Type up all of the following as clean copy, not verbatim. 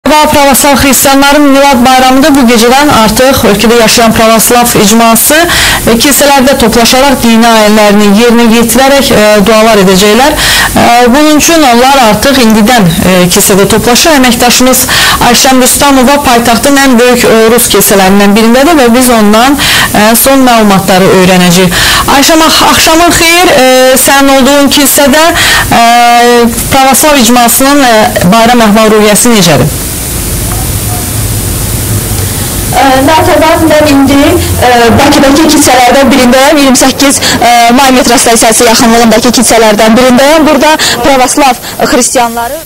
Pravoslav xristianların Milad bayramında bu gecədən artıq ölkədə yaşayan pravoslav icması kilsələrdə toplaşaraq dini ayinlərini yerinə yetirərək dualar edəcəklər. Bunun üçün onlar artıq indidən kilsədə toplaşır. Əməkdaşımız Ayşəm Rüstəmova paytaxtın ən böyük Rus kilsələrindən birindədir və biz ondan son məlumatları öyrənəcəyik. Ayşəm, axşamın xeyir, sənin olduğun kilsədə pravoslav icmasının bayram əhval-ruhiyyəsi necədir? Merhaban, ben indi Bakıdaki kilsələrdən birindəyim, 28 may metro stansiyası yaxınlığındakı kilsələrdən birindəyim. Burada pravoslav xristianları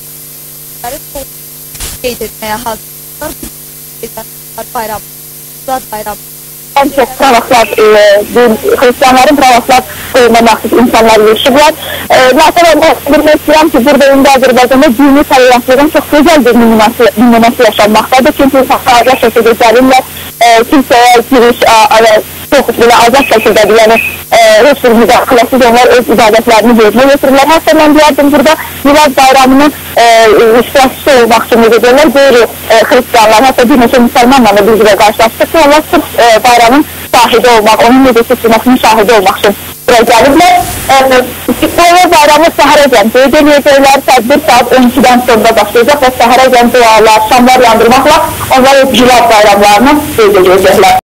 qeyd etməyə hazırlar. Bayram. En çok pravoslav, xristianların pravoslav qoyuna məxsus insanlar yaşayırlar. Zaten bilmək istəyirəm ki, burada indi Azərbaycanda dini tolerantlığın çox gözəl bir nümunəsi yaşanmaqdadır. Çünki insanlar şəkildə gəlirlər, kilsəyə giriş çox belə azad şəkildədir. Yəni, heç bir müdaxiləsiz onlar öz ibadətlərini yerinə getirirlər. Hətta mən deyərdim, burada Milad bayramının iştirakçısı olmaq üçün edirlər. Böyük xristianlar, hətta bir neçə müsəlmanla da biz qarşılaşdıq ki, onlar sırf bayramın şahidi olmaq, onun necə seçilməsinin şahidi olmaq üçün buraya gəlirlər. Böyle bayramı səhərəcən qeyd edəcəklər, tədbir saat 12-dən sonra başlayacaq və səhərəcən dualar, şamlar yandırmaqla onlar Milad bayramlarını qeyd edəcəklər.